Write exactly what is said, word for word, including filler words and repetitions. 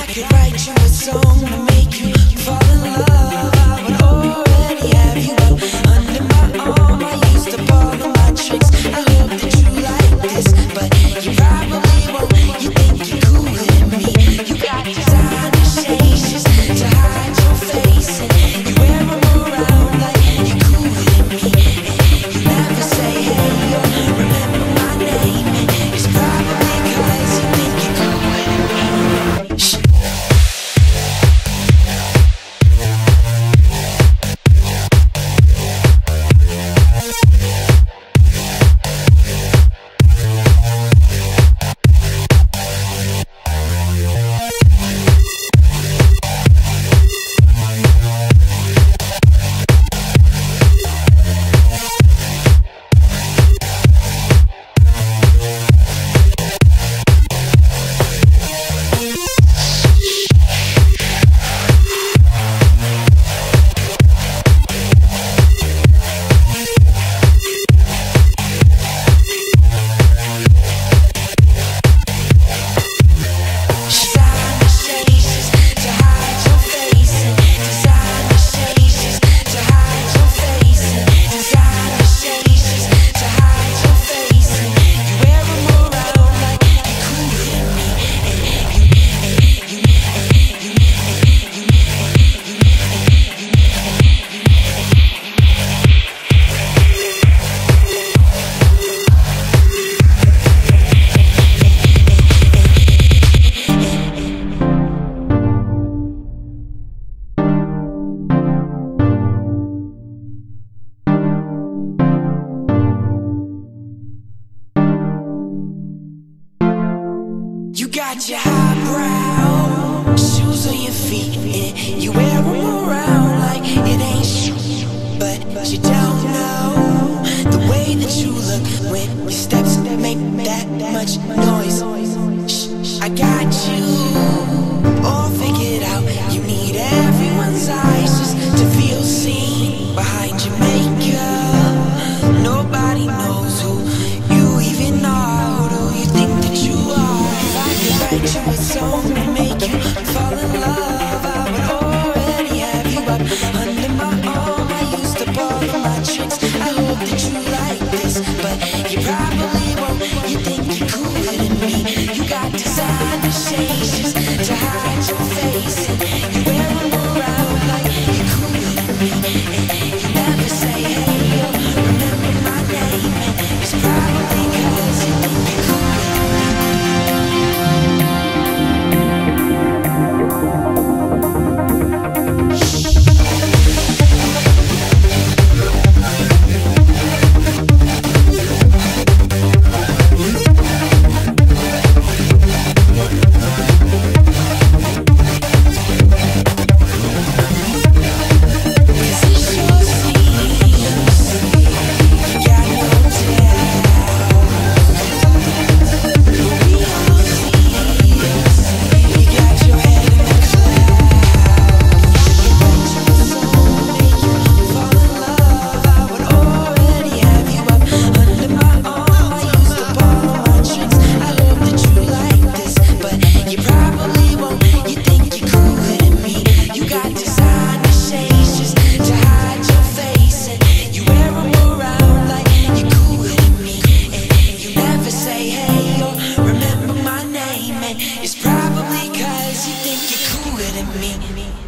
could write you a song to make you fall in love. I would already have you up under my arm. I used up all of my tricks. I hope that you like this, but you probably won't. You think you're cooler than me. You got designer shades just to hide your face, and you wear them around like you're cooler than me. And you never say hey or remember my name, and it's probably 'cause you think you're cooler than me. Shh. You got your highbrow shoes on your feet, and you wear them around like it ain't shit. But you don't know the way that you look when your steps make that much noise. Shh, I got you all figured out. You need everyone's eyes just to feel seen behind your makeup. Nobody knows who you even are. Who do you think that you are? Write you a song to make you fall in love. I would already have you up under my arm. I used up all of my tricks. I hope that you like this, but you probably won't. You think you're cooler than me. You got designer shades just to hide your face, and you wear them around like you're cooler than me. And you never say hey or remember my name, and it's probably 'cause you think you're cooler than me. It's probably 'cause you think you're cooler than me.